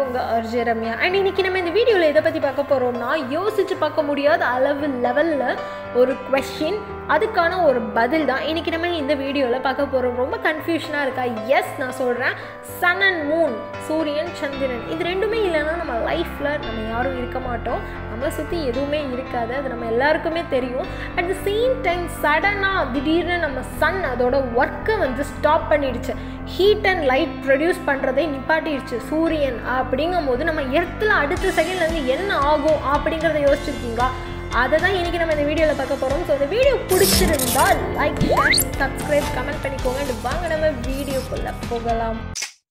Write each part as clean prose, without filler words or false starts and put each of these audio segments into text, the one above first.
உங்கள் urge Ramya. And இன்றைக்கி நம்ம இந்த வீடியோவில் எதை பற்றி பார்க்க போகிறோம்னா, யோசித்து பார்க்க முடியாத லெவலில் ஒரு கொஸ்டின், அதுக்கான ஒரு பதில் தான் இன்றைக்கி நம்ம இந்த வீடியோவில் பார்க்க போகிறோம். ரொம்ப கன்ஃபியூஷனாக இருக்கா? எஸ், நான் சொல்கிறேன். Sun and Moon, Suriyan Chandran, இது ரெண்டுமே இல்லைன்னா நம்ம லைஃப்பில் நம்ம யாரும் இருக்க மாட்டோம். நம்மளை சுற்றி எதுவுமே இருக்காது, அது நம்ம எல்லாருக்குமே தெரியும். அட் த சேம் டைம் சடனாக திடீர்னு நம்ம சன் அதோட ஒர்க்கை வந்து ஸ்டாப் பண்ணிடுச்சு, ஹீட் அண்ட் லைட் ப்ரொடியூஸ் பண்ணுறதை நிப்பாட்டிடுச்சு சூரியன். அப்படிங்கும் போது நம்ம எர்த்தில் அடுத்த செகண்ட்லேருந்து என்ன ஆகும் அப்படிங்கிறத யோசிச்சிருக்கீங்களா? அதை தான் இன்றைக்கி நம்ம இந்த வீடியோவில் பார்க்க போகிறோம். ஸோ இந்த வீடியோ பிடிச்சிருந்தால் லைக், ஷேர், சப்ஸ்கிரைப், கமெண்ட் பண்ணிக்கோங்க. வாங்க நம்ம வீடியோக்குள்ளே போகலாம்.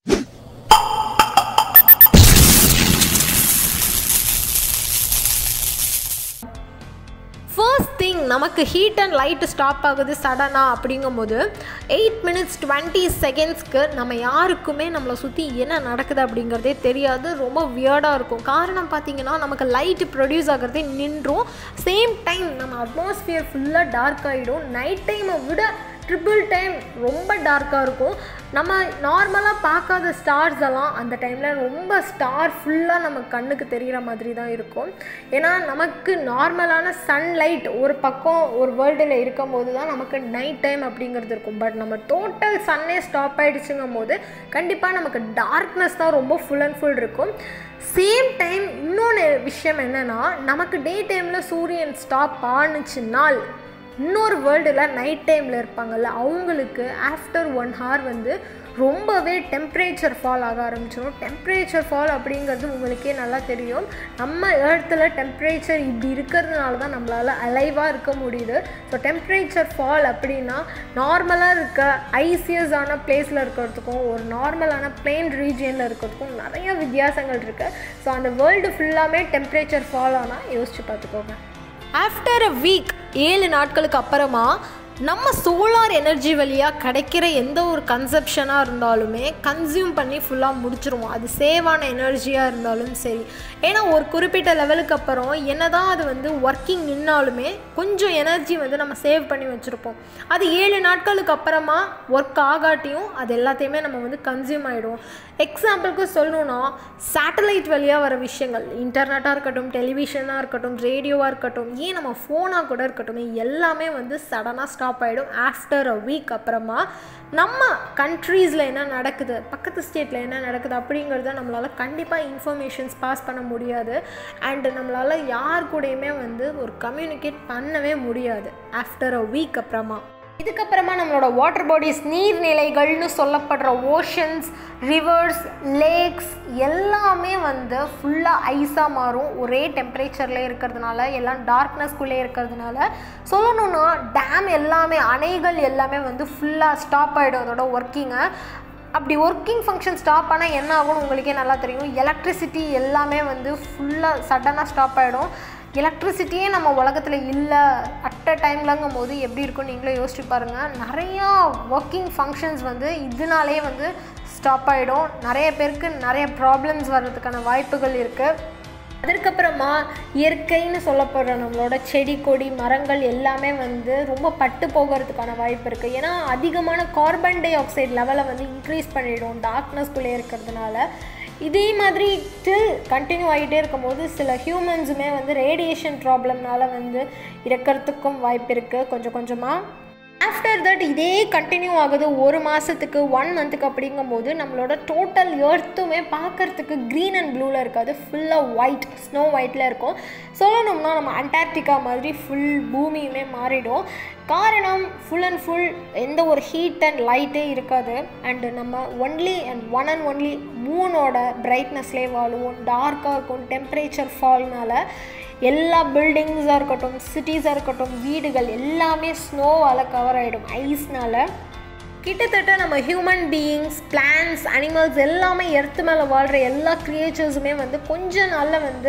ஃபர்ஸ்ட் திங், நமக்கு ஹீட் அண்ட் லைட்டு ஸ்டாப் ஆகுது சடனாக அப்படிங்கும்போது 8 minutes 20 secondsக்கு நம்ம யாருக்குமே நம்மளை சுற்றி என்ன நடக்குது அப்படிங்கிறதே தெரியாது. ரொம்ப வியர்டாக இருக்கும். காரணம் பார்த்திங்கன்னா, நமக்கு லைட்டு ப்ரொடியூஸ் ஆகிறதே நின்றும். சேம் டைம் நம்ம அட்மாஸ்பியர் ஃபுல்லாக டார்க் ஆகிடும். நைட் டைமை விட ட்ரிபிள் டைம் ரொம்ப டார்க்காக இருக்கும். நம்ம நார்மலாக பார்க்காத ஸ்டார்ஸ் எல்லாம் அந்த டைமில் ரொம்ப ஸ்டார் ஃபுல்லாக நம்ம கண்ணுக்கு தெரிகிற மாதிரி தான் இருக்கும். ஏன்னா நமக்கு நார்மலான சன்லைட் ஒரு பக்கம் ஒரு வேர்ல்டில் இருக்கும் போது தான் நமக்கு நைட் டைம் அப்படிங்கிறது இருக்கும். பட் நம்ம டோட்டல் சன்னே ஸ்டாப் ஆகிடுச்சுங்கும் போது கண்டிப்பாக நமக்கு டார்க்னஸ் தான் ரொம்ப ஃபுல் அண்ட் ஃபுல் இருக்கும். சேம் டைம் இன்னொன்று விஷயம் என்னென்னா, நமக்கு டே டைமில் சூரியன் ஸ்டாப் ஆணுச்சுனால் இன்னொரு வேர்ல்டில் நைட் டைமில் இருப்பாங்கள்ல, அவங்களுக்கு ஆஃப்டர் 1 hour வந்து ரொம்பவே டெம்ப்ரேச்சர் ஃபால் ஆக ஆரம்பிச்சிடும். டெம்ப்ரேச்சர் ஃபால் அப்படிங்கிறது உங்களுக்கே நல்லா தெரியும். நம்ம எர்த்தில் டெம்ப்ரேச்சர் இப்படி இருக்கிறதுனால தான் நம்மளால் அலைவாக இருக்க முடியுது. ஸோ டெம்ப்ரேச்சர் ஃபால் அப்படின்னா நார்மலாக இருக்க ஐசியஸான பிளேஸில் இருக்கிறதுக்கும் ஒரு நார்மலான பிளெயின் ரீஜியனில் இருக்கிறதுக்கும் நிறைய வித்தியாசங்கள் இருக்குது. ஸோ அந்த வேர்ல்டு ஃபுல்லாமே டெம்ப்ரேச்சர் ஃபால் ஆனால் யோசிச்சு பார்த்துக்கோங்க. ஆஃப்டர் அ வீக், 7 நாட்களுக்கு அப்புறமா நம்ம சோலார் எனர்ஜி வழியாக கிடைக்கிற எந்த ஒரு கன்சப்ஷனாக இருந்தாலுமே கன்சியூம் பண்ணி ஃபுல்லாக முடிச்சிருவோம். அது சேவான எனர்ஜியாக இருந்தாலும் சரி. ஏன்னா ஒரு குறிப்பிட்ட லெவலுக்கு அப்புறம் என்ன தான் அது வந்து ஒர்க்கிங் நின்னாலுமே கொஞ்சம் எனர்ஜி வந்து நம்ம சேவ் பண்ணி வச்சுருப்போம். அது 7 நாட்களுக்கு அப்புறமா ஒர்க் ஆகாட்டியும் அது எல்லாத்தையுமே நம்ம வந்து கன்சியூம் ஆகிடும். எக்ஸாம்பிளுக்கு சொல்லணுன்னா, சேட்டலைட் வழியாக வர விஷயங்கள், இன்டர்நெட்டாக இருக்கட்டும், டெலிவிஷனாக இருக்கட்டும், ரேடியோவாக இருக்கட்டும், ஏன் நம்ம ஃபோனாக கூட இருக்கட்டும், எல்லாமே வந்து சடனாக ஸ்டாப் ஆகிடும் ஆஃப்டர் அ வீக் அப்புறமா. நம்ம கண்ட்ரீஸில் என்ன நடக்குது, பக்கத்து ஸ்டேட்டில் என்ன நடக்குது அப்படிங்கிறத நம்மளால் கண்டிப்பாக இன்ஃபர்மேஷன்ஸ் பாஸ் பண்ண முடியாது. அண்டு நம்மளால் யார் கூடயுமே வந்து ஒரு கம்யூனிகேட் பண்ணவே முடியாது ஆஃப்டர் அ வீக் அப்புறமா. இதுக்கப்புறமா நம்மளோட வாட்டர் பாடிஸ், நீர்நிலைகள்னு சொல்லப்படுற ஓஷன்ஸ், ரிவர்ஸ், லேக்ஸ் எல்லாமே வந்து ஃபுல்லாக ஐஸாக மாறும். ஒரே டெம்பரேச்சரில் இருக்கிறதுனால, எல்லாம் டார்க்னஸ்குள்ளே இருக்கிறதுனால. சொல்லணுன்னா டேம் எல்லாமே, அணைகள் எல்லாமே வந்து ஃபுல்லாக ஸ்டாப் ஆகிடும் அதோட ஒர்க்கிங்கை. அப்படி ஒர்க்கிங் ஃபங்க்ஷன் ஸ்டாப் ஆனால் என்ன ஆகும்னு உங்களுக்கே நல்லா தெரியும். எலக்ட்ரிசிட்டி எல்லாமே வந்து ஃபுல்லாக சடனாக ஸ்டாப் ஆகிடும். எலக்ட்ரிசிட்டியே நம்ம உலகத்தில் இல்லை அட் அ டைம்லங்கும் போது எப்படி இருக்குன்னு நீங்களே யோசிச்சு பாருங்கள். நிறையா ஒர்க்கிங் ஃபங்க்ஷன்ஸ் வந்து இதனாலே வந்து ஸ்டாப் ஆகிடும். நிறைய பேருக்கு நிறைய ப்ராப்ளம்ஸ் வர்றதுக்கான வாய்ப்புகள் இருக்குது. அதற்கப்புறமா இயற்கைன்னு சொல்லப்படுற நம்மளோட செடி கொடி மரங்கள் எல்லாமே வந்து ரொம்ப பட்டு போகிறதுக்கான வாய்ப்பு இருக்குது. ஏன்னா அதிகமான கார்பன் டை ஆக்சைடு லெவலை வந்து இன்க்ரீஸ் பண்ணிவிடும் டார்க்னஸ்குள்ளே இருக்கிறதுனால. இதே மாதிரி ஸ்டில் கண்டினியூ ஆகிட்டே இருக்கும்போது சில ஹியூமன்ஸுமே வந்து ரேடியேஷன் ப்ராப்ளம்னால வந்து இறக்கிறதுக்கும் வாய்ப்பு இருக்குது கொஞ்சம் கொஞ்சமாக. ஆஃப்டர் தட் இதே கண்டினியூ ஆகுது 1 மாதத்துக்கு 1 மந்த்துக்கு அப்படிங்கும்போது நம்மளோட டோட்டல் எர்த்துமே பார்க்குறதுக்கு க்ரீன் அண்ட் ப்ளூவில் இருக்காது, ஃபுல்லாக ஒயிட், ஸ்னோ ஒயிட்டில் இருக்கும். சொல்லணும்னா நம்ம அண்டார்டிகா மாதிரி ஃபுல் பூமியுமே மாறிடும். காரணம் ஃபுல் அண்ட் ஃபுல் எந்த ஒரு ஹீட் அண்ட் லைட்டே இருக்காது. அண்டு நம்ம ஒன்லி அண்ட் ஒன்லி மூனோட பிரைட்னஸ்லேயே வாழுவோம். டார்க்காக இருக்கும். டெம்பரேச்சர் ஃபால்னால் எல்லா பில்டிங்ஸாக இருக்கட்டும், சிட்டிஸாக இருக்கட்டும், வீடுகள் எல்லாமே ஸ்னோவால் கவர் ஆகிடும், ஐஸ்னால். கிட்டத்தட்ட நம்ம ஹியூமன் பீயிங்ஸ், பிளான்ஸ், அனிமல்ஸ் எல்லாமே எர்த்து மேலே வாழ்கிற எல்லா க்ரியேச்சர்ஸுமே வந்து கொஞ்ச நாளில் வந்து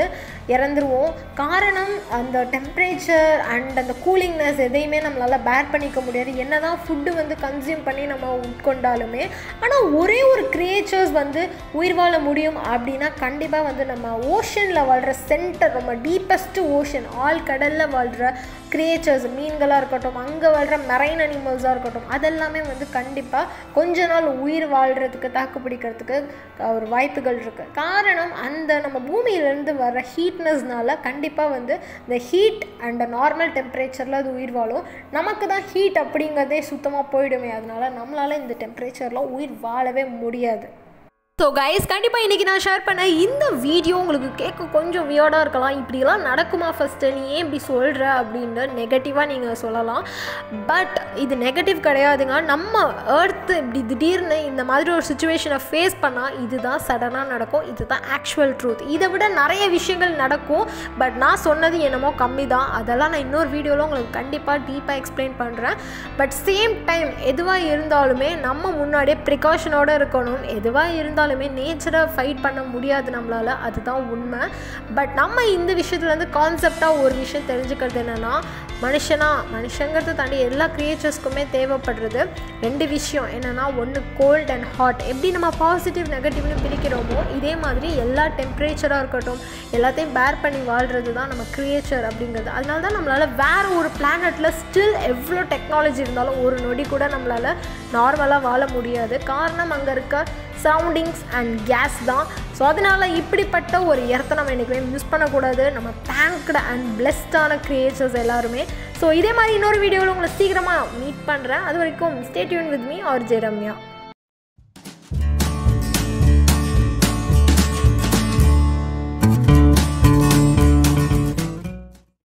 இறந்துருவோம். காரணம் அந்த டெம்பரேச்சர் அண்ட் அந்த கூலிங்னஸ் எதையுமே நம்மளால் பேர் பண்ணிக்க முடியாது. என்ன தான் ஃபுட்டு வந்து கன்சியூம் பண்ணி நம்ம உட்கொண்டாலுமே. ஆனால் ஒரே ஒரு கிரியேச்சர்ஸ் வந்து உயிர் வாழ முடியும் அப்படின்னா கண்டிப்பாக வந்து நம்ம ஓஷனில் வாழ்கிற சென்டர், ரொம்ப டீப்பஸ்ட்டு ஓஷன், ஆழ்கடலில் வாழ்கிற கிரியேச்சர்ஸ், மீன்களாக இருக்கட்டும், அங்கே வாழ்கிற மெரைன் அனிமல்ஸாக இருக்கட்டும், அதெல்லாமே வந்து கண்டிப்பாக கொஞ்ச நாள் உயிர் வாழ்கிறதுக்கு, தாக்கு பிடிக்கிறதுக்கு ஒரு வாய்ப்புகள் இருக்குது. காரணம் அந்த நம்ம பூமியிலேருந்து வர்ற ஹீட்னஸ்னால கண்டிப்பாக வந்து இந்த ஹீட் அண்ட் நார்மல் டெம்பரேச்சரில் அது உயிர் வாழும். நமக்கு தான் ஹீட் அப்படிங்கிறதே சுத்தமாக போயிடுமே. அதனால் நம்மளால் இந்த டெம்பரேச்சரில் உயிர் வாழவே முடியாது. ஸோ கைஸ், கண்டிப்பாக இன்றைக்கி நான் ஷேர் பண்ண இந்த வீடியோ உங்களுக்கு கேட்க கொஞ்சம் வியர்டாக இருக்கலாம். இப்படிலாம் நடக்குமா, ஃபஸ்ட்டு நீ ஏன் இப்படி சொல்கிற அப்படின்னு நெகட்டிவாக நீங்கள் சொல்லலாம். பட் இது நெகட்டிவ் கிடையாதுங்க. நம்ம எர்த்து இப்படி திடீர்னு இந்த மாதிரி ஒரு சுச்சுவேஷனை ஃபேஸ் பண்ணால் இதுதான் சடனாக நடக்கும். இதுதான் ஆக்சுவல் ட்ரூத். இதை விட நிறைய விஷயங்கள் நடக்கும். பட் நான் சொன்னது என்னமோ கம்மி தான். அதெல்லாம் நான் இன்னொரு வீடியோவில் உங்களுக்கு கண்டிப்பாக டீப்பாக எக்ஸ்பிளைன் பண்ணுறேன். பட் சேம் டைம் எதுவாக இருந்தாலுமே நம்ம முன்னாடியே ப்ரிகாஷனோடு இருக்கணும். எதுவாக இருந்தாலும் நேச்சரை ஃபைட் பண்ண முடியாது நம்மளால், அதுதான் உண்மை. பட் நம்ம இந்த விஷயத்துலேருந்து கான்செப்டாக ஒரு விஷயம் தெரிஞ்சுக்கிறது என்னென்னா, மனுஷங்கிறத தாண்டி எல்லா கிரியேச்சர்ஸ்க்குமே தேவைப்படுறது 2 விஷயம். என்னென்னா, ஒன்று கோல்ட் அண்ட் ஹாட். எப்படி நம்ம பாசிட்டிவ் நெகட்டிவ்னு பிரிக்கிறோமோ இதே மாதிரி எல்லா டெம்பரேச்சராக இருக்கட்டும் எல்லாத்தையும் பேர் பண்ணி வாழ்கிறது தான் நம்ம கிரியேச்சர் அப்படிங்கிறது. அதனால தான் நம்மளால் வேறு ஒரு பிளானட்டில் ஸ்டில் எவ்வளோ டெக்னாலஜி இருந்தாலும் ஒரு நொடி கூட நம்மளால் நார்மலாக வாழ முடியாது. காரணம் அங்கே இருக்க சரௌண்டிங்ஸ் அண்ட் கேஸ் தான். ஸோ அதனால் இப்படிப்பட்ட ஒரு இடத்த நம்ம என்றைக்குமே மிஸ் பண்ணக்கூடாது. நம்ம தேங்க்டு அண்ட் பிளெஸ்டான கிரியேச்சர்ஸ் எல்லாருமே. ஸோ இதே மாதிரி இன்னொரு வீடியோவில் உங்களை சீக்கிரமாக மீட் பண்ணுறேன். அது வரைக்கும் stay tune with me R J Ramya.